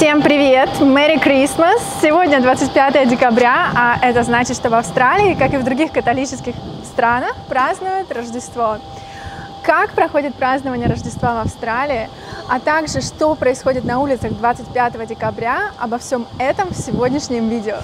Всем привет! Merry Christmas! Сегодня 25 декабря, а это значит, что в Австралии, как и в других католических странах, празднуют Рождество. Как проходит празднование Рождества в Австралии, а также что происходит на улицах 25 декабря, обо всем этом в сегодняшнем видео.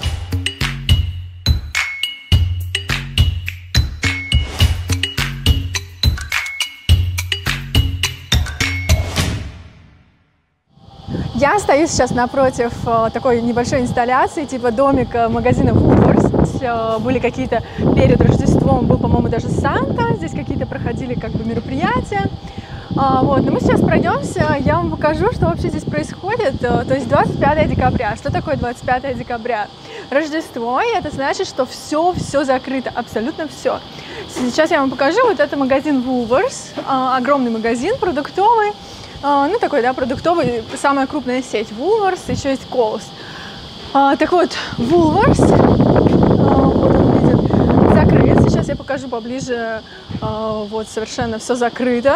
Я стою сейчас напротив такой небольшой инсталляции, типа домика магазина Woolworths. Были какие-то перед Рождеством, был, по-моему, даже Санта, здесь какие-то проходили как бы мероприятия. Вот. Но мы сейчас пройдемся, я вам покажу, что вообще здесь происходит. То есть 25 декабря. Что такое 25 декабря? Рождество, и это значит, что все закрыто, абсолютно все. Сейчас я вам покажу, вот это магазин Woolworths, огромный магазин продуктовый. Ну, такой, да, продуктовый, самая крупная сеть Woolworths, еще есть Coles. Так вот, Woolworths, вот он видит, закрыт. Сейчас я покажу поближе, вот, совершенно все закрыто.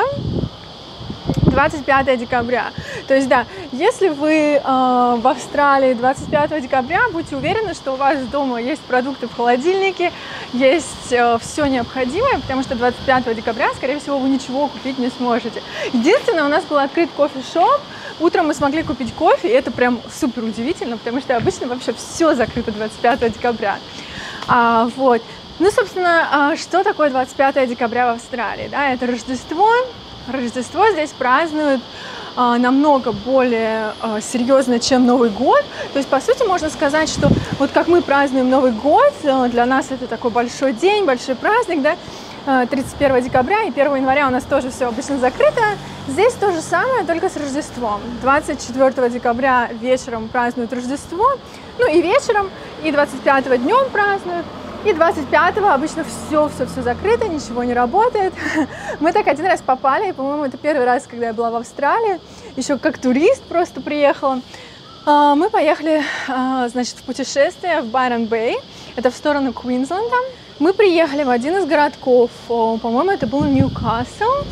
25 декабря. То есть, да, если вы в Австралии 25 декабря, будьте уверены, что у вас дома есть продукты в холодильнике, есть все необходимое, потому что 25 декабря, скорее всего, вы ничего купить не сможете. Единственное, у нас был открыт кофе-шоп, утром мы смогли купить кофе, и это прям супер удивительно, потому что обычно вообще все закрыто 25 декабря. Вот. Ну, собственно, что такое 25 декабря в Австралии? Да, это Рождество. Рождество здесь празднуют намного более серьезно, чем Новый год. То есть, по сути, можно сказать, что вот как мы празднуем Новый год, для нас это такой большой день, большой праздник, да, 31 декабря и 1 января у нас тоже все обычно закрыто. Здесь то же самое, только с Рождеством. 24 декабря вечером празднуют Рождество, ну и вечером, и 25 днем празднуют. И 25-го обычно все закрыто, ничего не работает. Мы так один раз попали, и, по-моему, это первый раз, когда я была в Австралии, еще как турист просто приехала. Мы поехали, значит, в путешествие в Байрон-Бэй, это в сторону Квинсленда. Мы приехали в один из городков, по-моему, это был Ньюкасл,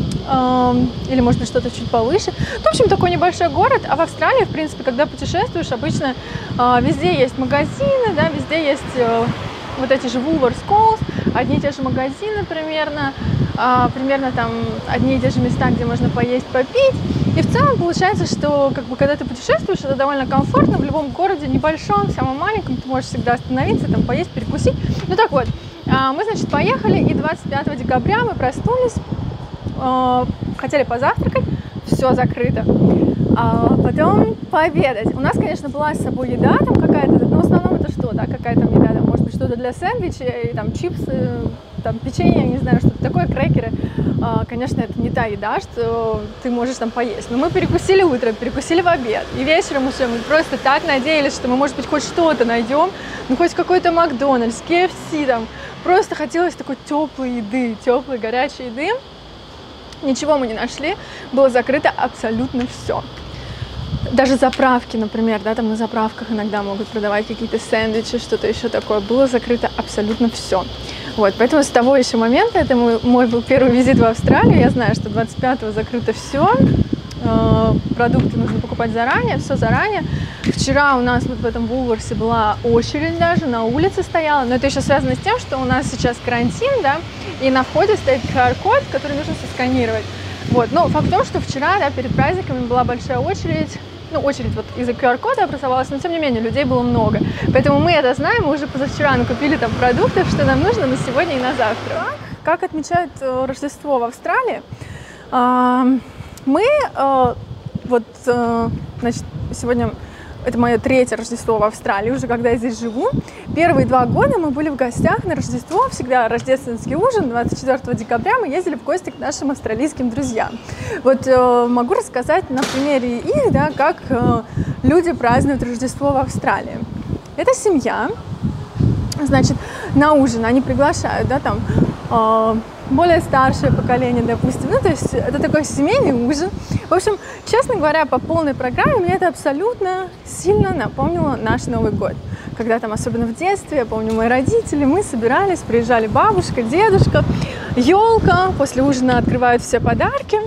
или, может быть, что-то чуть повыше. В общем, такой небольшой город, а в Австралии, в принципе, когда путешествуешь, обычно везде есть магазины, да, везде есть вот эти же Woolworths, Coles, одни и те же магазины примерно там одни и те же места, где можно поесть, попить. И в целом получается, что как бы, когда ты путешествуешь, это довольно комфортно. В любом городе, небольшом, самом маленьком, ты можешь всегда остановиться, там поесть, перекусить. Ну так вот, мы, значит, поехали, и 25 декабря мы проснулись, хотели позавтракать, все закрыто. Потом пообедать. У нас, конечно, была с собой еда там какая-то, но в основном это что, да, какая там еда, там, может быть, что-то для сэндвичей, там, чипсы, там, печенье, не знаю, что-то такое, крекеры. Конечно, это не та еда, что ты можешь там поесть. Но мы перекусили утром, перекусили в обед, и вечером уже мы просто так надеялись, что мы, может быть, хоть что-то найдем, ну, хоть какой-то Макдональдс, KFC, там, просто хотелось такой теплой еды, теплой, горячей еды. Ничего мы не нашли, было закрыто абсолютно все. Даже заправки, например, да, там на заправках иногда могут продавать какие-то сэндвичи, что-то еще такое. Было закрыто абсолютно все. Вот, поэтому с того еще момента, это мой был первый визит в Австралию, я знаю, что 25-го закрыто все. Продукты нужно покупать заранее, все заранее. Вчера у нас вот в этом Woolworths была очередь даже, на улице стояла, но это еще связано с тем, что у нас сейчас карантин, да, и на входе стоит QR-код, который нужно сосканировать. Вот, но факт в том, что вчера, да, перед праздниками была большая очередь, ну, очередь вот из-за QR-кода образовалась, но тем не менее людей было много. Поэтому мы это знаем, мы уже позавчера накупили там продуктов, что нам нужно на сегодня и на завтра. Как отмечают Рождество в Австралии? Мы, вот, значит, сегодня это мое третье Рождество в Австралии, уже когда я здесь живу. Первые 2 года мы были в гостях на Рождество, всегда рождественский ужин, 24 декабря мы ездили в гости к нашим австралийским друзьям. Вот могу рассказать на примере их, да, как люди празднуют Рождество в Австралии. Это семья, значит, на ужин они приглашают, да, там, более старшее поколение, допустим, ну, то есть это такой семейный ужин. В общем, честно говоря, по полной программе мне это абсолютно сильно напомнило наш Новый год. Когда там, особенно в детстве, я помню, мои родители, мы собирались, приезжали бабушка, дедушка, елка, после ужина открывают все подарки,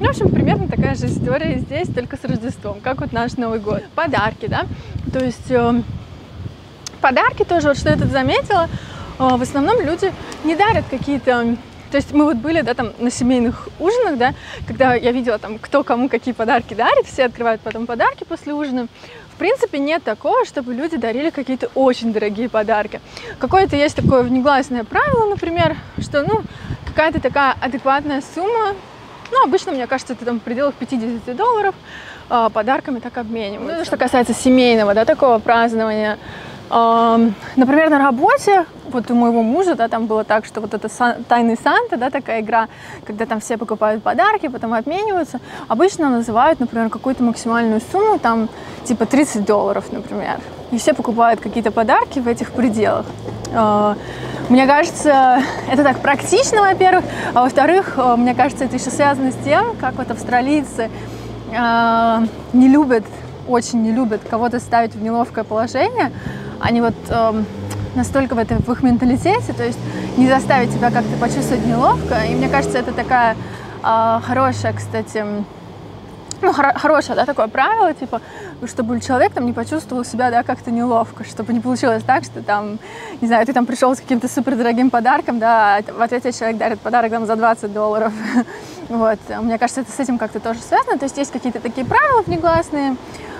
Ну, в общем, примерно такая же история здесь, только с Рождеством, как вот наш Новый год. Подарки, да, то есть подарки тоже, вот что я тут заметила, в основном люди не дарят какие-то... То есть мы вот были, да, там на семейных ужинах, да, когда я видела там, кто кому какие подарки дарит, все открывают потом подарки после ужина. В принципе, нет такого, чтобы люди дарили какие-то очень дорогие подарки. Какое-то есть такое внегласное правило, например, что, ну, какая-то такая адекватная сумма, ну, обычно, мне кажется, это там в пределах $50, подарками так обмениваются. Ну, что касается семейного, да, такого празднования. Например, на работе, вот у моего мужа, да, там было так, что вот это «Тайный Санта», да, такая игра, когда там все покупают подарки, потом обмениваются, обычно называют, например, какую-то максимальную сумму, там, типа $30, например, и все покупают какие-то подарки в этих пределах. Мне кажется, это так практично, во-первых, а во-вторых, мне кажется, это еще связано с тем, как вот австралийцы не любят, очень не любят кого-то ставить в неловкое положение. Они вот настолько в их менталитете, то есть не заставить себя как-то почувствовать неловко. И мне кажется, это такая хорошая, кстати, ну, хорошее, да, такое правило, типа, чтобы человек там не почувствовал себя, да, как-то неловко, чтобы не получилось так, что там, не знаю, ты там пришел с каким-то супердорогим подарком, да, а в ответе человек дарит подарок там за $20. Вот, мне кажется, это с этим как-то тоже связано, то есть есть какие-то такие правила внегласные,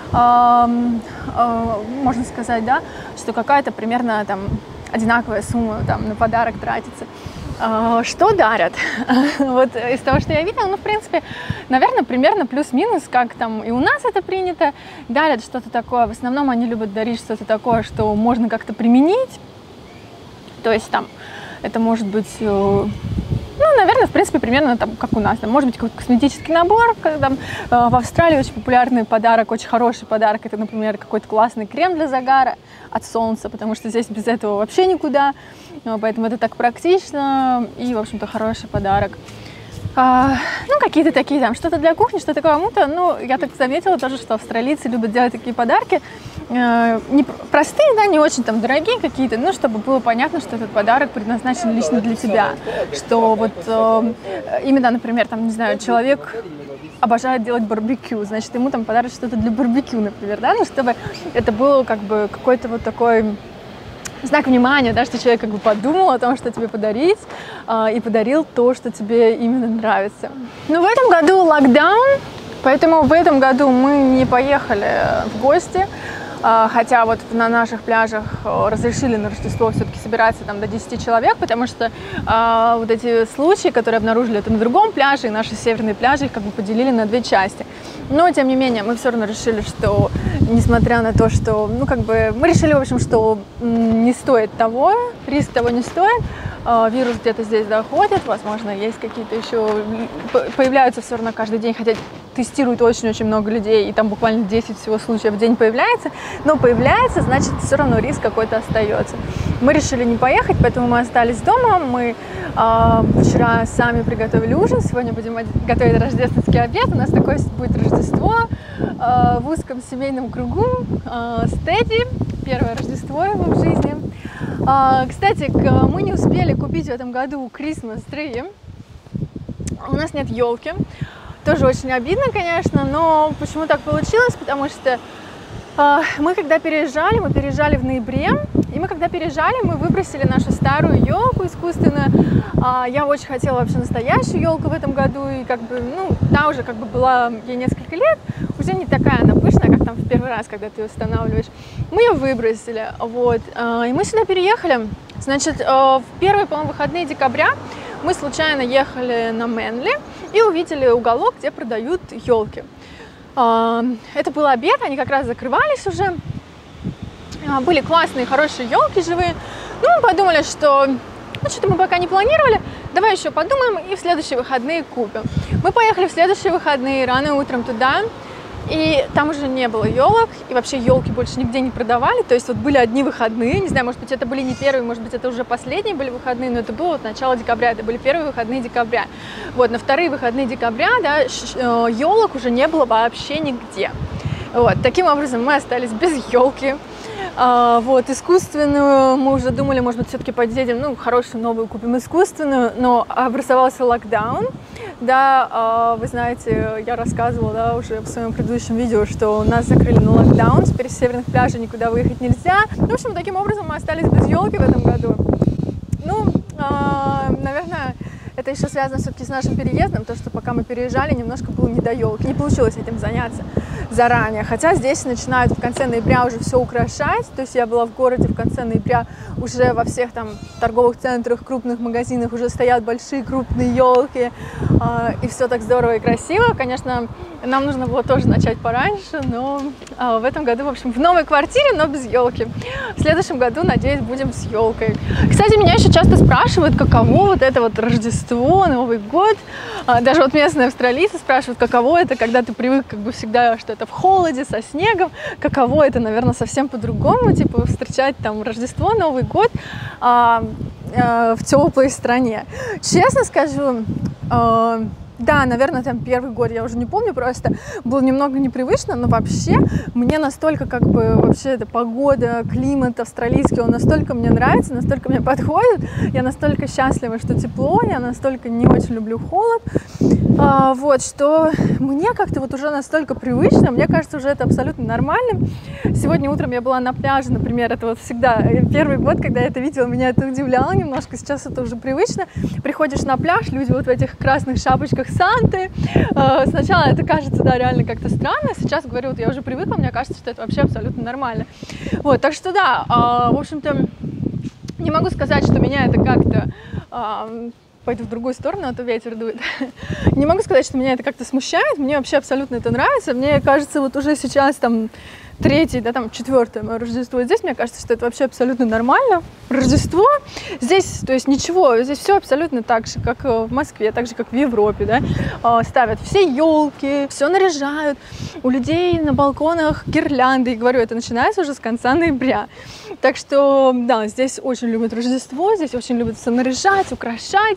можно сказать, да, что какая-то примерно там одинаковая сумма там на подарок тратится. Что дарят? Вот из того, что я видела, ну, в принципе, наверное, примерно плюс-минус, как там и у нас это принято, дарят что-то такое. В основном они любят дарить что-то такое, что можно как-то применить. То есть там это может быть... Ну, наверное, в принципе, примерно там, как у нас. Там, может быть, какой-то косметический набор. Там, в Австралии очень популярный подарок, очень хороший подарок. Это, например, какой-то классный крем для загара от солнца, потому что здесь без этого вообще никуда. Поэтому это так практично и, в общем-то, хороший подарок. Ну, какие-то такие там, что-то для кухни, что-то кому-то. Ну, я так заметила тоже, что австралийцы любят делать такие подарки. Не простые, да, не очень там дорогие какие-то, но чтобы было понятно, что этот подарок предназначен лично для тебя. Что вот именно, например, там, не знаю, человек обожает делать барбекю, значит, ему там подарят что-то для барбекю, например, да, ну, чтобы это было как бы какой-то вот такой... знак внимания, да, что человек как бы подумал о том, что тебе подарить, и подарил то, что тебе именно нравится. Но в этом году локдаун, поэтому в этом году мы не поехали в гости, хотя вот на наших пляжах разрешили на Рождество все-таки собираться там до 10 человек, потому что вот эти случаи, которые обнаружили это на другом пляже, и наши северные пляжи их как бы поделили на две части. Но, тем не менее, мы все равно решили, что, несмотря на то, что, ну, как бы, мы решили, в общем, что не стоит того, риск того не стоит, вирус где-то здесь доходит, возможно, есть какие-то еще, появляются все равно каждый день, хотя тестируют очень-очень много людей, и там буквально 10 всего случаев в день появляется, но появляется, значит, все равно риск какой-то остается. Мы решили не поехать, поэтому мы остались дома, мы вчера сами приготовили ужин, сегодня будем готовить рождественский обед, у нас такое будет Рождество в узком семейном кругу с Тедди, первое Рождество его в жизни. Кстати, мы не успели купить в этом году Christmas tree, у нас нет елки. Тоже очень обидно, конечно, но почему так получилось? Потому что мы когда переезжали, мы переезжали в ноябре, и мы когда переезжали, мы выбросили нашу старую елку искусственно. Я очень хотела вообще настоящую елку в этом году, и как бы, ну, та уже как бы была ей несколько лет, уже не такая она пышная, как там в первый раз, когда ты ее устанавливаешь. Мы ее выбросили, вот, и мы сюда переехали. Значит, в первые, по-моему, выходные декабря мы случайно ехали на Мэнли и увидели уголок, где продают елки. Это был обед, они как раз закрывались уже. Были классные, хорошие елки живые. Ну, мы подумали, что ну, что-то мы пока не планировали, давай еще подумаем и в следующие выходные купим. Мы поехали в следующие выходные рано утром туда, и там уже не было елок, и вообще елки больше нигде не продавали, то есть вот были одни выходные, не знаю, может быть, это были не первые, может быть, это уже последние были выходные, но это было вот начало декабря, это были первые выходные декабря. Вот, на вторые выходные декабря, да, елок уже не было вообще нигде. Вот, таким образом мы остались без елки. Вот, искусственную мы уже думали, может быть, все-таки подъедем, ну, хорошую новую купим искусственную, но образовался локдаун. Да, вы знаете, я рассказывала, да, уже в своем предыдущем видео, что нас закрыли на локдаун, теперь с северных пляжей никуда выехать нельзя. Ну, в общем, таким образом мы остались без елки в этом году. Ну, наверное, это еще связано все-таки с нашим переездом, то, что пока мы переезжали, немножко было не до елки. Не получилось этим заняться заранее. Хотя здесь начинают в конце ноября уже все украшать. То есть я была в городе в конце ноября, уже во всех там торговых центрах, крупных магазинах уже стоят большие крупные елки. И все так здорово и красиво. Конечно, нам нужно было тоже начать пораньше, но в этом году, в общем, в новой квартире, но без елки. В следующем году, надеюсь, будем с елкой. Кстати, меня еще часто спрашивают, каково вот это вот Рождество, Новый год. Даже вот местные австралийцы спрашивают, каково это, когда ты привык как бы всегда, что это в холоде, со снегом. Каково это, наверное, совсем по-другому, типа встречать там Рождество, Новый год в теплой стране. Честно скажу, да, наверное, там первый год, я уже не помню, просто было немного непривычно, но вообще мне настолько как бы вообще эта погода, климат австралийский, он настолько мне нравится, настолько мне подходит, я настолько счастлива, что тепло, я настолько не очень люблю холод, вот, что мне как-то вот уже настолько привычно, мне кажется, уже это абсолютно нормально. Сегодня утром я была на пляже, например, это вот всегда первый год, когда я это видела, меня это удивляло немножко, сейчас это уже привычно. Приходишь на пляж, люди вот в этих красных шапочках Санты. Сначала это кажется, да, реально как-то странно. Сейчас, говорю, вот я уже привыкла, мне кажется, что это вообще абсолютно нормально. Вот, так что да, в общем-то, не могу сказать, что меня это как-то... Пойду в другую сторону, а то ветер дует. Не могу сказать, что меня это как-то смущает. Мне вообще абсолютно это нравится. Мне кажется, вот уже сейчас там третье, да, там четвертое мое Рождество. Здесь мне кажется, что это вообще абсолютно нормально. Рождество здесь, то есть ничего, здесь все абсолютно так же, как в Москве, так же, как в Европе, да. Ставят все елки, все наряжают. У людей на балконах гирлянды. И говорю, это начинается уже с конца ноября. Так что, да, здесь очень любят Рождество, здесь очень любят все наряжать, украшать.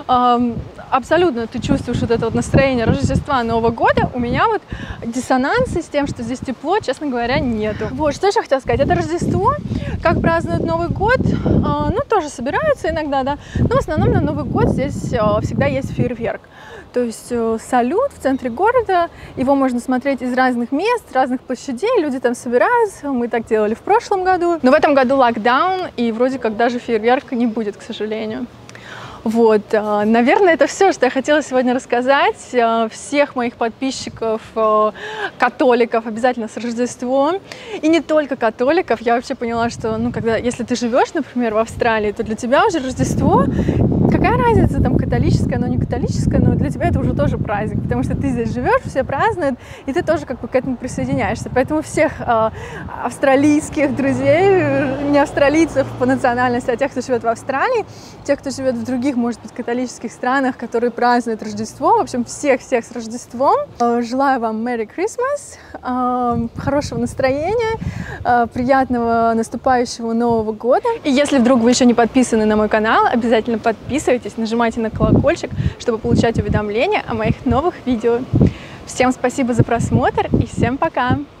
Абсолютно ты чувствуешь вот это вот настроение Рождества, Нового года. У меня вот диссонансы с тем, что здесь тепло, честно говоря, нету. Вот, что еще хотела сказать. Это Рождество, как празднуют Новый год, ну, тоже собираются иногда, да. Но в основном на Новый год здесь всегда есть фейерверк. То есть салют в центре города, его можно смотреть из разных мест, разных площадей, люди там собираются, мы так делали в прошлом году. Но в этом году локдаун, и вроде как даже фейерверка не будет, к сожалению. Вот, наверное, это все, что я хотела сегодня рассказать. Всех моих подписчиков, католиков, обязательно с Рождеством. И не только католиков. Я вообще поняла, что, ну, если ты живешь, например, в Австралии, то для тебя уже Рождество, какая разница, там, католическое, оно не католическое, но для тебя это уже тоже праздник, потому что ты здесь живешь, все празднуют, и ты тоже как бы к этому присоединяешься. Поэтому всех австралийских друзей, не австралийцев по национальности, а тех, кто живет в Австралии, тех, кто живет в других, может быть, католических странах, которые празднуют Рождество. В общем, всех-всех с Рождеством. Желаю вам Merry Christmas, хорошего настроения, приятного наступающего Нового года. И если вдруг вы еще не подписаны на мой канал, обязательно подписывайтесь, нажимайте на колокольчик, чтобы получать уведомления о моих новых видео. Всем спасибо за просмотр и всем пока!